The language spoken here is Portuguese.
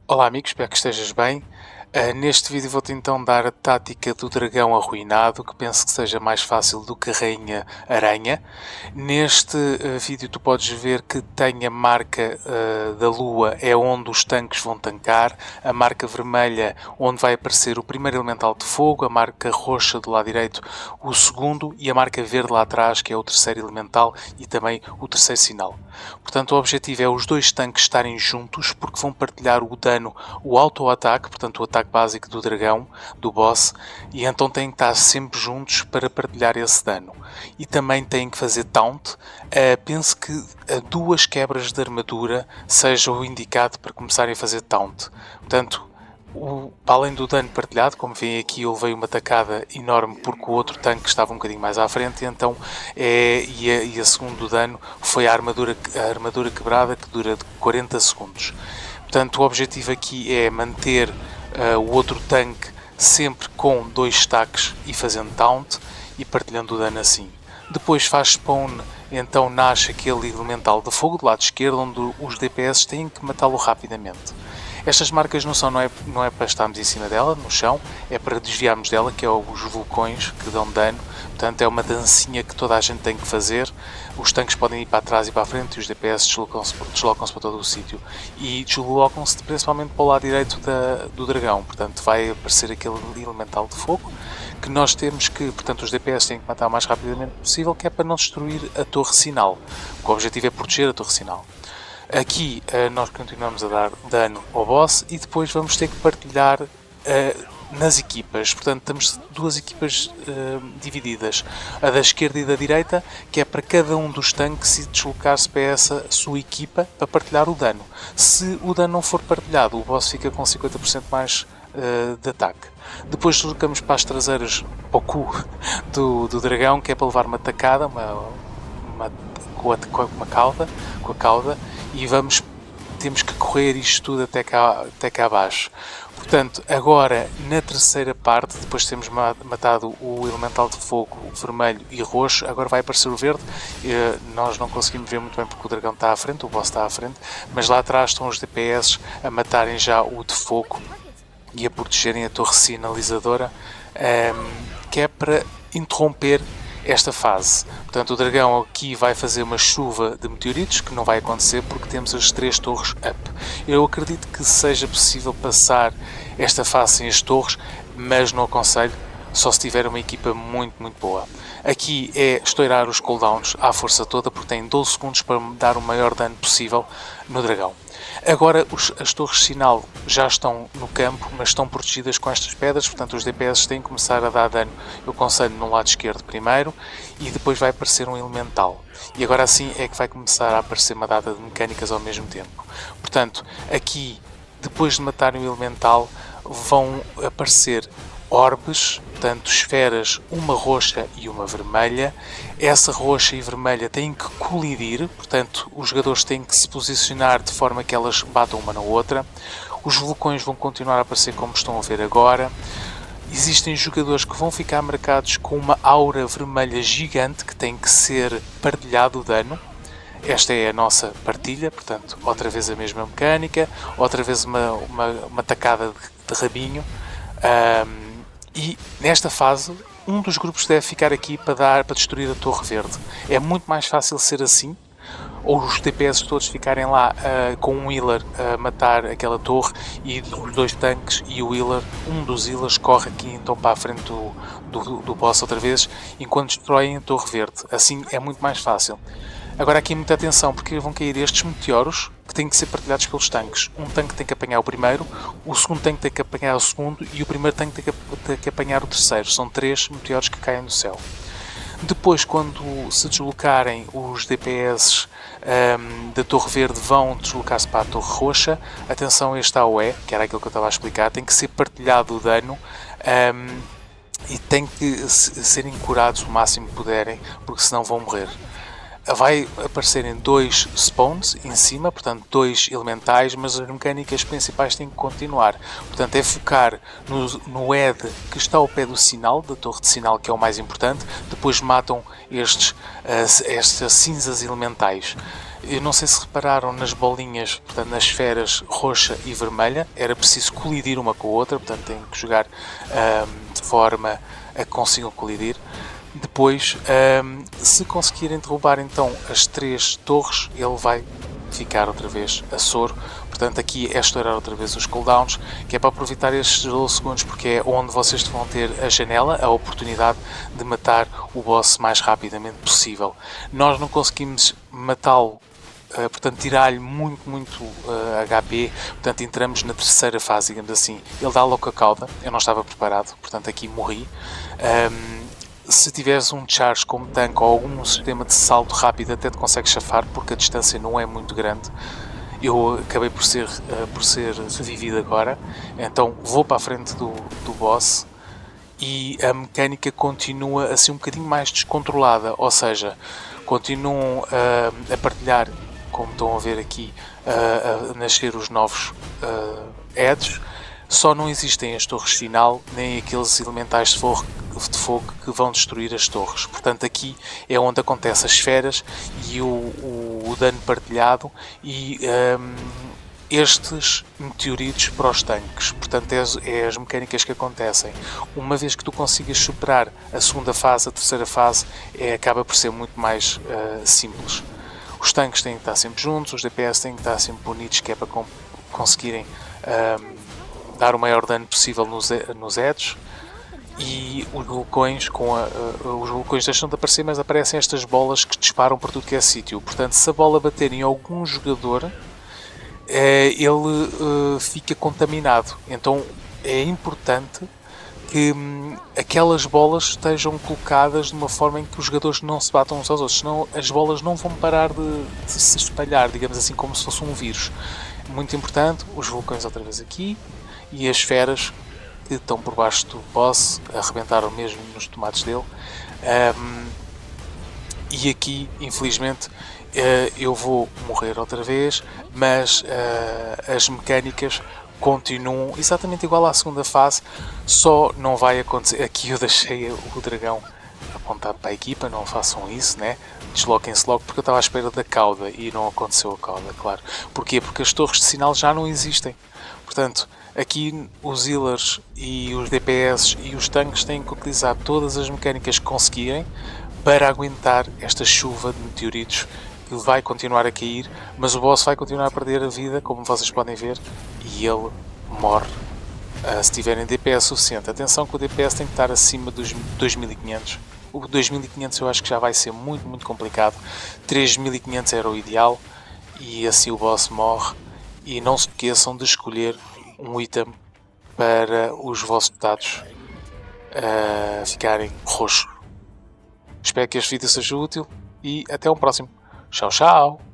Olá amigos, espero que estejas bem. Neste vídeo vou-te então dar a tática do dragão arruinado, que penso que seja mais fácil do que a rainha aranha. Neste vídeo tu podes ver que tem a marca da lua, é onde os tanques vão tancar, a marca vermelha onde vai aparecer o primeiro elemental de fogo, a marca roxa do lado direito o segundo e a marca verde lá atrás, que é o terceiro elemental e também o terceiro sinal. Portanto, o objetivo é os dois tanques estarem juntos, porque vão partilhar o dano, o auto-ataque, portanto o ataque básico do dragão, do boss, e então têm que estar sempre juntos para partilhar esse dano. E também têm que fazer taunt. Penso que duas quebras de armadura seja o indicado para começarem a fazer taunt. Portanto, para além do dano partilhado, como veem aqui, eu levei uma tacada enorme porque o outro tanque estava um bocadinho mais à frente, então, e a segundo dano foi a armadura quebrada, que dura 40 segundos. Portanto, o objetivo aqui é manter o outro tanque sempre com 2 stacks e fazendo taunt e partilhando o dano assim. Depois faz spawn, então nasce aquele elemental de fogo do lado esquerdo, onde os DPS têm que matá-lo rapidamente. Estas marcas não é para estarmos em cima dela, no chão, é para desviarmos dela, que é os vulcões que dão dano. Portanto, é uma dancinha que toda a gente tem que fazer. Os tanques podem ir para trás e para a frente e os DPS deslocam-se para todo o sítio. E deslocam-se principalmente para o lado direito do dragão. Portanto, vai aparecer aquele elemental de fogo que nós temos que, portanto, os DPS têm que matar o mais rapidamente possível, que é para não destruir a torre sinal. O objetivo é proteger a torre sinal. Aqui nós continuamos a dar dano ao boss e depois vamos ter que partilhar nas equipas. Portanto, temos duas equipas divididas. A da esquerda e da direita, que é para cada um dos tanques e deslocar-se para essa sua equipa para partilhar o dano. Se o dano não for partilhado, o boss fica com 50% mais de ataque. Depois deslocamos para as traseiras, para o cu do dragão, que é para levar uma tacada, com a cauda, e temos que correr isto tudo até cá abaixo. Portanto, agora na terceira parte, depois de termos matado o elemental de fogo vermelho e roxo, agora vai aparecer o verde. Nós não conseguimos ver muito bem porque o dragão está à frente, o boss está à frente, mas lá atrás estão os DPS a matarem já o de fogo e a protegerem a torre sinalizadora, que é para interromper esta fase. Portanto, o dragão aqui vai fazer uma chuva de meteoritos, que não vai acontecer porque temos as 3 torres up. Eu acredito que seja possível passar esta fase sem as torres, mas não aconselho, só se tiver uma equipa muito boa. Aqui é estourar os cooldowns à força toda, porque tem 12 segundos para dar o maior dano possível no dragão. Agora as torres sinal já estão no campo, mas estão protegidas com estas pedras, portanto os DPS têm que começar a dar dano. Eu aconselho no lado esquerdo primeiro e depois vai aparecer um elemental. E agora assim é que vai começar a aparecer uma data de mecânicas ao mesmo tempo. Portanto, aqui, depois de matarem o elemental, vão aparecer orbes, portanto esferas, uma roxa e uma vermelha. Essa roxa e vermelha têm que colidir, portanto os jogadores têm que se posicionar de forma que elas batam uma na outra. Os vulcões vão continuar a aparecer como estão a ver agora. Existem jogadores que vão ficar marcados com uma aura vermelha gigante que tem que ser partilhado o dano. Esta é a nossa partilha, portanto outra vez a mesma mecânica, outra vez uma tacada de rabinho. E nesta fase, um dos grupos deve ficar aqui para destruir a torre verde. É muito mais fácil ser assim, ou os DPS todos ficarem lá com um healer a matar aquela torre e os 2 tanques e o healer, um dos healers corre aqui então para a frente do boss outra vez, enquanto destroem a torre verde. Assim é muito mais fácil. Agora aqui muita atenção, porque vão cair estes meteoros que têm que ser partilhados pelos tanques. Um tanque tem que apanhar o primeiro, o segundo tanque tem que apanhar o segundo e o primeiro tanque tem que apanhar o terceiro. São 3 meteoros que caem do céu. Depois, quando se deslocarem os DPS da Torre Verde, vão deslocar-se para a Torre Roxa. Atenção a este AOE, que era aquilo que eu estava a explicar, tem que ser partilhado o dano e tem que serem curados o máximo que puderem, porque senão vão morrer. Vai aparecerem 2 spawns em cima, portanto 2 elementais, mas as mecânicas principais têm que continuar. Portanto é focar no head que está ao pé do sinal, da torre de sinal, que é o mais importante. Depois matam estas cinzas elementais. Eu não sei se repararam nas bolinhas, portanto nas esferas roxa e vermelha, era preciso colidir uma com a outra, portanto têm que jogar de forma a que consigam colidir. Depois, se conseguirem derrubar então as 3 torres, ele vai ficar outra vez a soro. Portanto, aqui é estourar outra vez os cooldowns, que é para aproveitar estes 12 segundos, porque é onde vocês vão ter a janela, a oportunidade de matar o boss mais rapidamente possível. Nós não conseguimos matá-lo, portanto tirar-lhe muito HP, portanto entramos na terceira fase, digamos assim. Ele dá logo a cauda, eu não estava preparado, portanto aqui morri. Se tiveres um charge como tanque ou algum sistema de salto rápido, até te consegues chafar, porque a distância não é muito grande. Eu acabei por ser revivido agora, então vou para a frente do boss e a mecânica continua assim um bocadinho mais descontrolada, ou seja, continuam a partilhar, como estão a ver aqui, a nascer os novos heads. Só não existem as torres final, nem aqueles elementais de fogo que vão destruir as torres. Portanto, aqui é onde acontecem as esferas e o dano partilhado e estes meteoritos para os tanques. Portanto, é as mecânicas que acontecem. Uma vez que tu consigas superar a segunda fase, a terceira fase, acaba por ser muito mais simples. Os tanques têm que estar sempre juntos, os DPS têm que estar sempre unidos, que é para conseguirem dar o maior dano possível nos heads. E os vulcões, os vulcões deixam de aparecer, mas aparecem estas bolas que disparam por tudo que é sítio. Portanto, se a bola bater em algum jogador, ele fica contaminado. Então é importante que aquelas bolas estejam colocadas de uma forma em que os jogadores não se batam uns aos outros, senão as bolas não vão parar de se espalhar, digamos assim, como se fosse um vírus. Muito importante, os vulcões outra vez aqui e as esferas que estão por baixo do boss, arrebentaram mesmo nos tomates dele. E aqui, infelizmente, eu vou morrer outra vez, mas as mecânicas continuam exatamente igual à segunda fase, só não vai acontecer. Aqui eu deixei o dragão apontado para a equipa, não façam isso, né? Desloquem-se logo, porque eu estava à espera da cauda e não aconteceu a cauda, claro. Porquê? Porque as torres de sinal já não existem. Portanto, aqui os healers e os DPS e os tanques têm que utilizar todas as mecânicas que conseguirem para aguentar esta chuva de meteoritos que vai continuar a cair, mas o boss vai continuar a perder a vida, como vocês podem ver, e ele morre se tiverem DPS suficiente. Atenção que o DPS tem que estar acima dos 2500. O 2500 eu acho que já vai ser muito complicado. 3500 era o ideal e assim o boss morre. E não se esqueçam de escolher um item para os vossos dados ficarem roxos. Espero que este vídeo seja útil e até um próximo. Tchau, tchau!